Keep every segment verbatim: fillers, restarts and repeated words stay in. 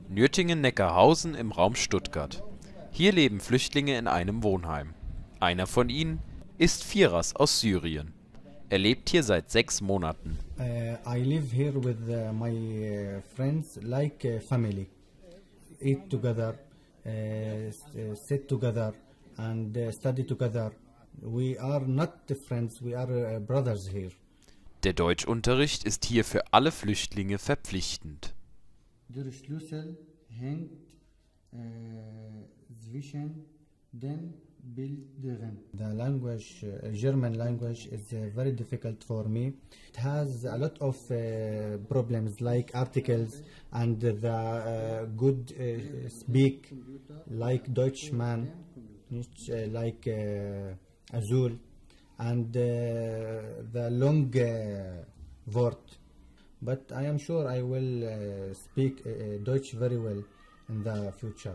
Nürtingen-Neckarhausen im Raum Stuttgart. Hier leben Flüchtlinge in einem Wohnheim. Einer von ihnen ist Firas aus Syrien. Er lebt hier seit sechs Monaten. Uh, I live here with uh, my uh, friends like uh, family. Eat together, uh, sit together and uh, study together. We are not friends, we are uh, brothers here. Der Deutschunterricht ist hier für alle Flüchtlinge verpflichtend. Der Schlüssel hängt äh, zwischen den Bildern. The language, uh, German language, is uh, very difficult for me. It has a lot of uh, problems like articles and the uh, good uh, speak like Deutschman, uh, like uh, Azul, and uh, the long uh, word. But I am sure I will uh, speak uh, Deutsch very well in the future.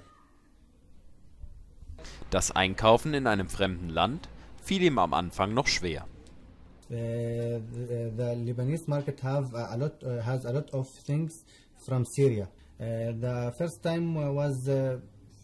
Das Einkaufen in einem fremden Land fiel ihm am Anfang noch schwer. Uh, the, the Lebanese market have a lot, uh, has a lot of things from Syria. Uh, the first time was uh,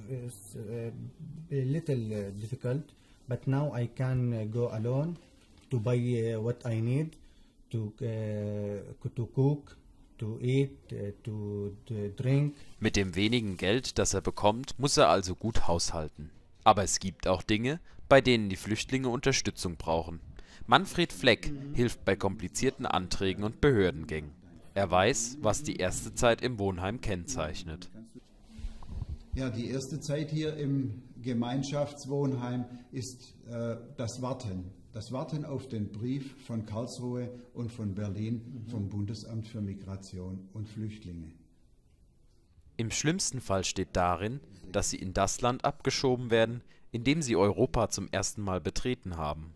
a little difficult, but now I can go alone to buy uh, what I need. To, uh, to cook, to eat, uh, to, to drink. Mit dem wenigen Geld, das er bekommt, muss er also gut haushalten. Aber es gibt auch Dinge, bei denen die Flüchtlinge Unterstützung brauchen. Manfred Fleck hilft bei komplizierten Anträgen und Behördengängen. Er weiß, was die erste Zeit im Wohnheim kennzeichnet. Ja, die erste Zeit hier im Gemeinschaftswohnheim ist äh, das Warten. Das Warten auf den Brief von Karlsruhe und von Berlin vom Bundesamt für Migration und Flüchtlinge. Im schlimmsten Fall steht darin, dass sie in das Land abgeschoben werden, in dem sie Europa zum ersten Mal betreten haben.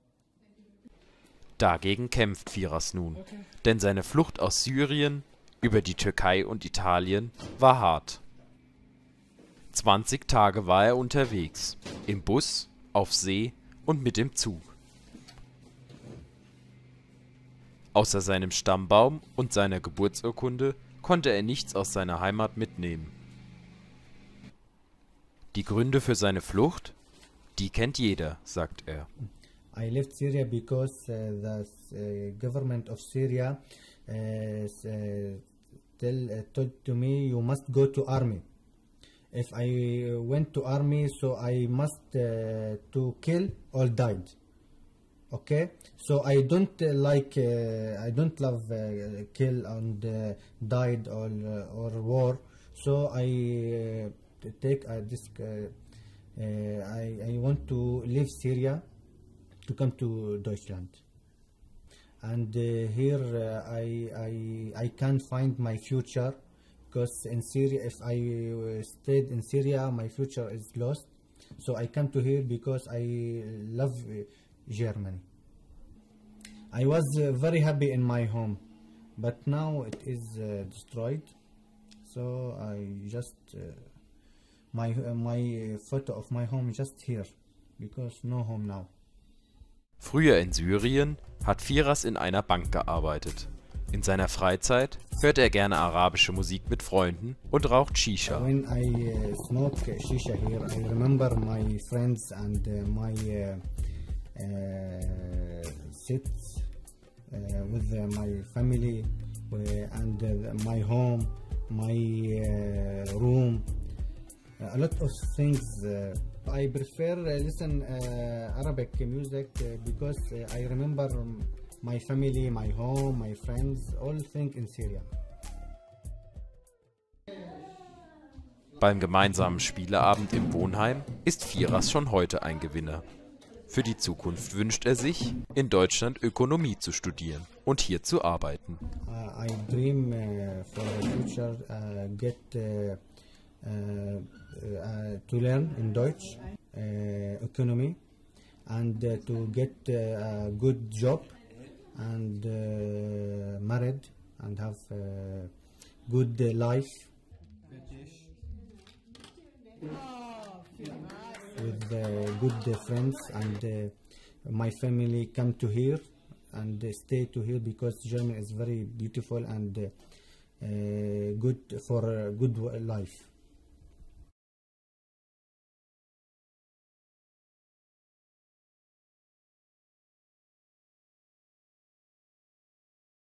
Dagegen kämpft Firas nun, denn seine Flucht aus Syrien über die Türkei und Italien war hart. zwanzig Tage war er unterwegs, im Bus, auf See und mit dem Zug. Außer seinem Stammbaum und seiner Geburtsurkunde konnte er nichts aus seiner Heimat mitnehmen. Die Gründe für seine Flucht, die kennt jeder, sagt er. I left Syria because uh, the uh, government of Syria uh, uh, tell, uh, told to me you must go to army. If I went to army, so I must uh, to kill or died. Okay, so I don't uh, like, uh, I don't love uh, kill and uh, died or uh, or war. So I uh, take uh, this. Uh, uh, I I want to leave Syria to come to Deutschland, and uh, here uh, I I I can't find my future because in Syria, if I uh, stayed in Syria, my future is lost. So I come to here because I love Uh, Germany. I was uh, very happy in my home, but now it is uh, destroyed. So I just uh, my uh, my photo of my home just here because no home now. Früher in Syrien hat Firas in einer Bank gearbeitet. In seiner Freizeit hört er gerne arabische Musik mit Freunden und raucht Shisha. When I uh, smoke Shisha here, I remember my friends and uh, my uh, uh, sits uh, with uh, my family uh, and uh, my home, my uh, room, uh, a lot of things. Uh, I prefer uh, listen uh, Arabic music uh, because uh, I remember my family, my home, my friends, all things in Syria. Beim gemeinsamen Spieleabend im Wohnheim ist Firas schon heute ein Gewinner. Für die Zukunft wünscht er sich, in Deutschland Ökonomie zu studieren und hier zu arbeiten. Uh, I dream uh, for the future uh, get uh, uh, uh, to learn in Deutsch uh, economy and uh, to get uh, a good job and uh, married and have uh, good uh, life with uh, good uh, friends, and uh, my family come to here and uh, stay to here because Germany is very beautiful and uh, uh, good for a good life.